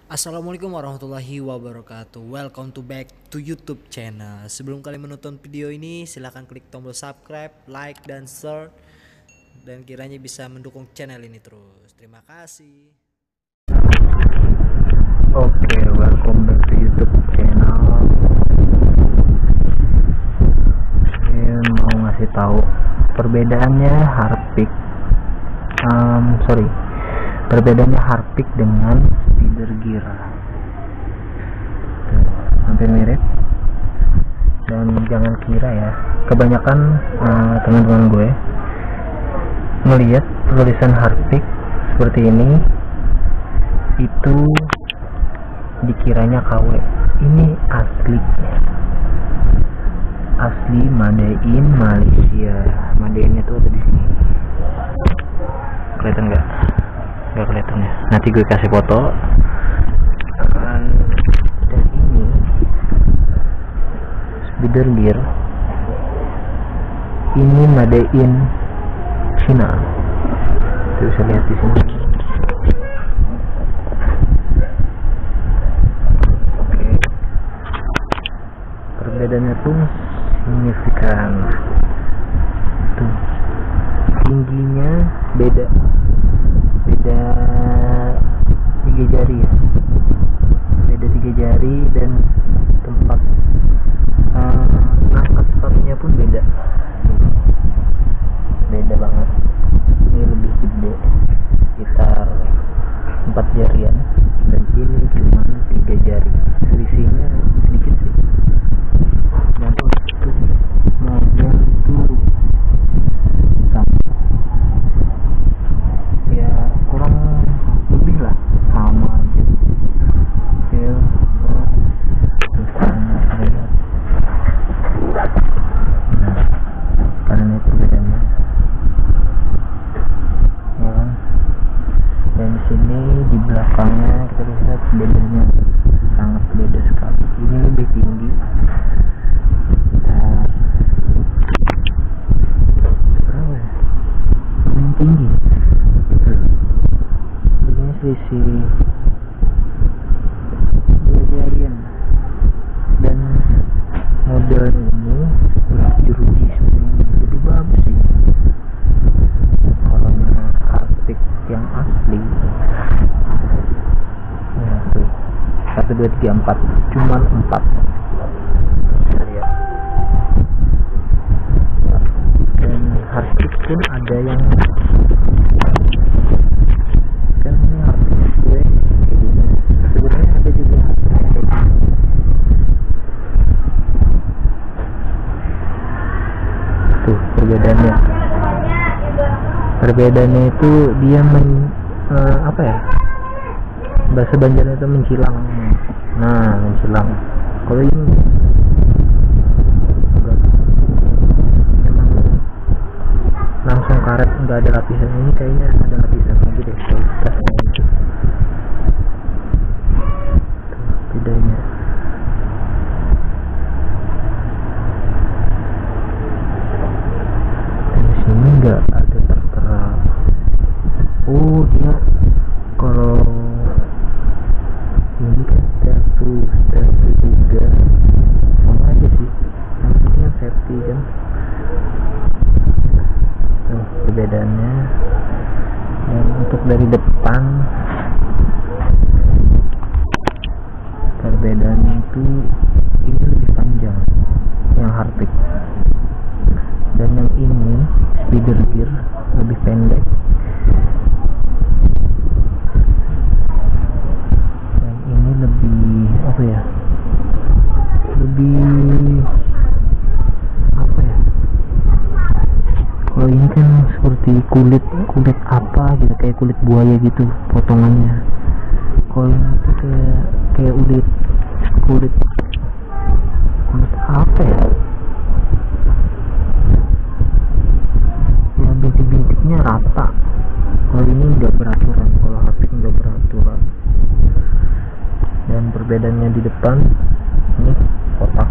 Assalamualaikum warahmatullahi wabarakatuh. Welcome to back to YouTube channel. Sebelum kalian menonton video ini, silahkan klik tombol subscribe, like, dan share, dan kiranya bisa mendukung channel ini terus. Terima kasih. Oke, welcome back to YouTube channel. Saya mau ngasih tahu perbedaannya perbedaannya Harpic dengan Spider Gear. Tuh, hampir mirip. Dan jangan kira ya, kebanyakan teman-teman gue melihat tulisan Harpic seperti ini itu dikiranya KW. Ini asli made in Malaysia. Made in itu ada di sini. Kelihatan nggak kelihatan ya, nanti gue kasih foto. Dan ini Spider Gear, ini made in China. Kita bisa lihat di sini. Perbedaannya pun signifikan. Tuh, tingginya beda 3 jari ya, beda 3 jari, dan tempat angkat sepatunya pun beda banget. Ini lebih gede, sekitar 4 jarian, dan ini cuma 3 jari. Selisihnya sedikit sih. Dan untuk model itu sama ya, kurang lebih lah sama aja ya. Karena itu bedanya ya kan. Dan di sini di belakangnya kita lihat bedanya sangat beda sekali. Ini lebih tinggi, berapa ya, lumayan tinggi. Ini selisih 2 jarian. Dan model ini jeruji seperti ini, jadi bagus sih. Kalau Harpic yang asli ya tuh, 1 2 3 4, cuman 4. Lihat. Dan Harpic pun ada yang kan, ini Harpic gue kayak gini. Sebenarnya ada juga Harpic kayak gini. Tuh perbedaannya itu dia apa ya, bahasa Banjarnya itu mencilang. Nah, mencilang. Kalau ini enggak, emang langsung karet, nggak ada lapisan. Ini kayaknya ada lapisan lagi deh, kualitasnya itu. Tuh, bedanya. Dan di sini nggak ada tertera. Oh, dia kalau ini kan step 2 sama aja sih, yang penting kan safety kan. Tuh perbedaannya. Dan untuk dari depan, perbedaannya itu ini lebih panjang yang Harpic, dan yang ini Spider Gear lebih pendek. Dan ini lebih apa ya, lebih apa ya, kalau ini kan seperti kulit apa gitu, kayak kulit buaya gitu potongannya. Kalau ini tuh kayak kulit apa ya, ya bintik-bintiknya rata. Kalau ini nggak beraturan, kalau Harpic nggak beraturan. Dan perbedaannya di depan, ini kotak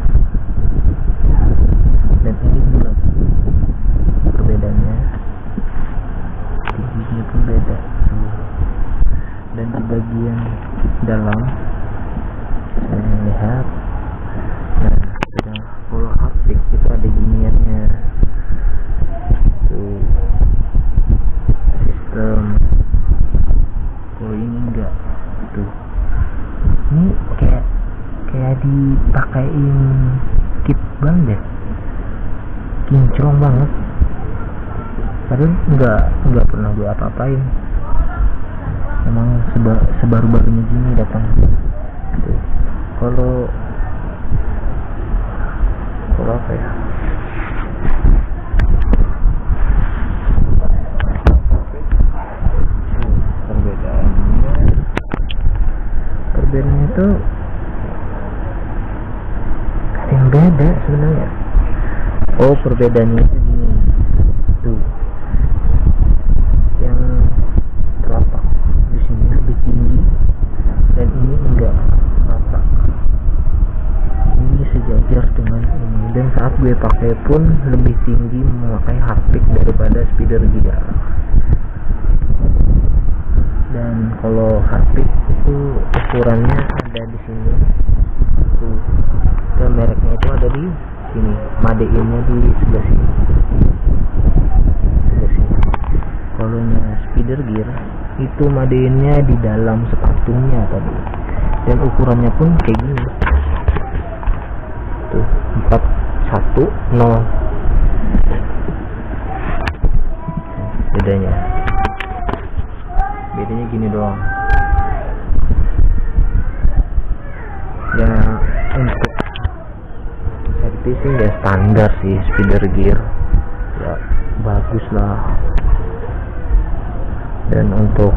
dan ini bulat. Perbedaannya giginya pun beda. Dan di bagian dalam saya lihat. Nah, sudah kalau haptik itu ada giniannya tuh, sistem. Kalau ini enggak tuh, ini kayak dipakein kit banget deh, kinclong banget, padahal nggak pernah gue apa-apain. Emang sebaru-barunya gini datang tuh. Kalau apa ya, perbedaannya tuh ada yang beda sebenarnya. Oh, perbedaannya itu gini tuh, yang telapak di sini lebih tinggi dan ini enggak telapak, ini sejajar dengan ini. Dan saat gue pakai pun lebih tinggi memakai haptik daripada speeder gear. Dan kalau haptik itu ukurannya ada di sini tuh, dan mereknya itu ada di sini, madeinnya di sebelah sini. Kalau speeder gear itu madeinnya di dalam sepatunya tadi, dan ukurannya pun kayak gini tuh, 410 bedanya gini doang ya. Untuk safety sih ya standar sih, speeder gear ya bagus lah. Dan untuk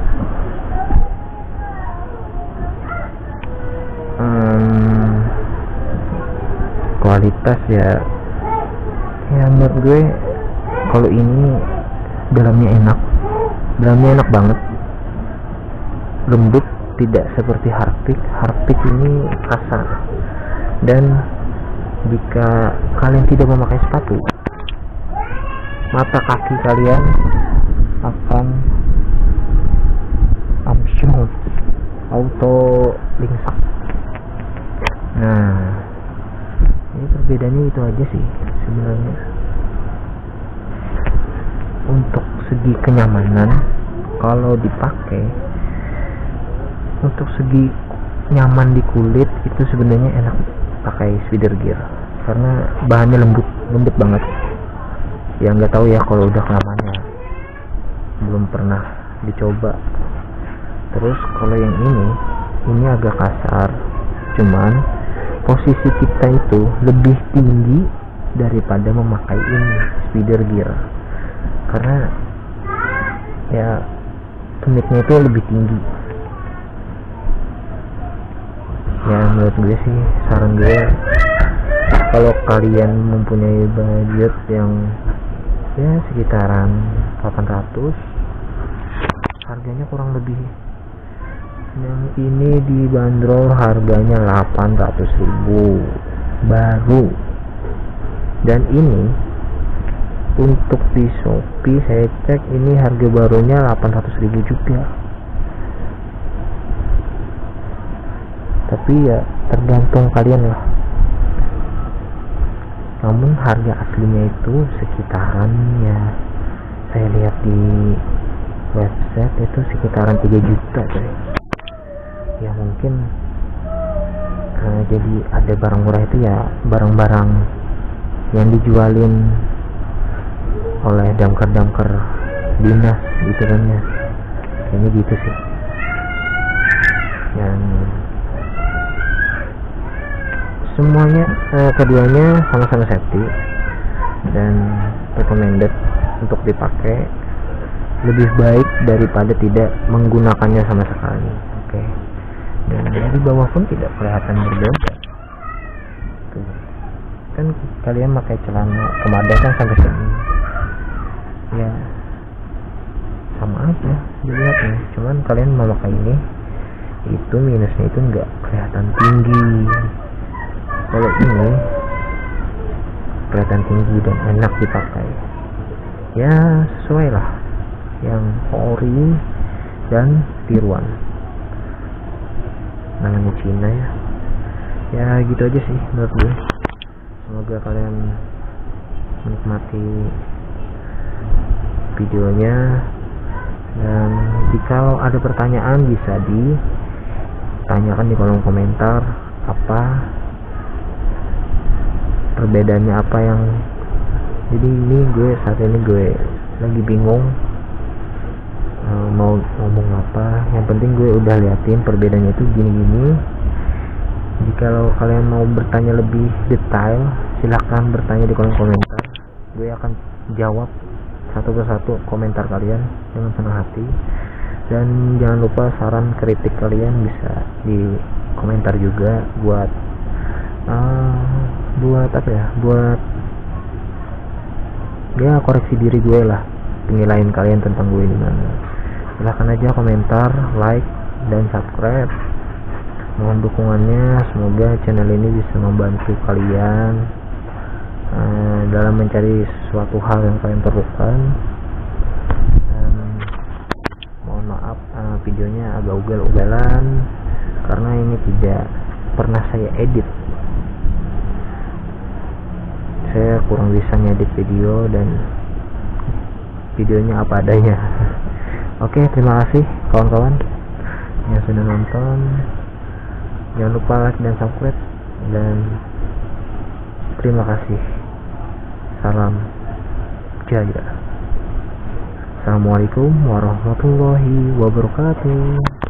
kualitas ya menurut gue kalau ini dalamnya enak banget, lembut, tidak seperti Harpic ini kasar. Dan jika kalian tidak memakai sepatu, mata kaki kalian akan auto lingsak. Nah, ini perbedaannya itu aja sih sebenarnya. Untuk segi kenyamanan, kalau dipakai untuk segi nyaman di kulit itu sebenarnya enak pakai speeder gear karena bahannya lembut banget. Ya nggak tahu ya kalau udah kelamaan ya, belum pernah dicoba. Terus kalau yang ini agak kasar, cuman posisi kita itu lebih tinggi daripada memakai ini speeder gear karena ya tumitnya itu lebih tinggi. Ya menurut gue sih, saran gue kalau kalian mempunyai budget yang ya sekitaran 800, harganya kurang lebih, yang ini dibanderol harganya 800.000 baru. Dan ini untuk di Shopee saya cek ini harga barunya 800.000 juga. Tapi ya tergantung kalian lah. Namun harga aslinya itu sekitaran, ya saya lihat di website itu sekitaran 3 juta coy. Ya mungkin jadi ada barang murah itu ya barang-barang yang dijualin oleh damkar dinas gitu kan ya, kayaknya gitu sih. Dan semuanya keduanya sama-sama safety dan recommended untuk dipakai, lebih baik daripada tidak menggunakannya sama sekali. Oke. Dan dari bawah pun tidak kelihatan berbeda. Tuh. Kan kalian pakai celana kemadan kan sampai sini. Ya sama aja dilihatnya, cuman kalian memakai ini, itu minusnya itu nggak kelihatan tinggi. Kalau ini kelihatan tinggi dan enak dipakai, ya sesuai lah yang ori dan tiruan. namanya Cina ya. Ya gitu aja sih menurut gue. Semoga kalian menikmati videonya, dan jika ada pertanyaan bisa ditanyakan di kolom komentar, apa perbedaannya, apa yang jadi ini saat ini gue lagi bingung mau ngomong apa. Yang penting gue udah liatin perbedaannya itu gini-gini. Jika kalian mau bertanya lebih detail, silahkan bertanya di kolom komentar, gue akan jawab satu persatu komentar kalian dengan senang hati. Dan jangan lupa saran kritik kalian bisa di komentar juga buat buat ya koreksi diri gue lah, penilaian kalian tentang gue gimana. Silahkan aja komentar, like, dan subscribe. Mohon dukungannya, semoga channel ini bisa membantu kalian dalam mencari sesuatu hal yang kalian perlukan. Dan mohon maaf videonya agak ugal-ugalan karena ini tidak pernah saya edit. Saya kurang bisa ngedit video dan videonya apa adanya. Oke, terima kasih kawan-kawan yang sudah nonton. Jangan lupa like dan subscribe, dan terima kasih. Salam jaya. Assalamualaikum warahmatullahi wabarakatuh.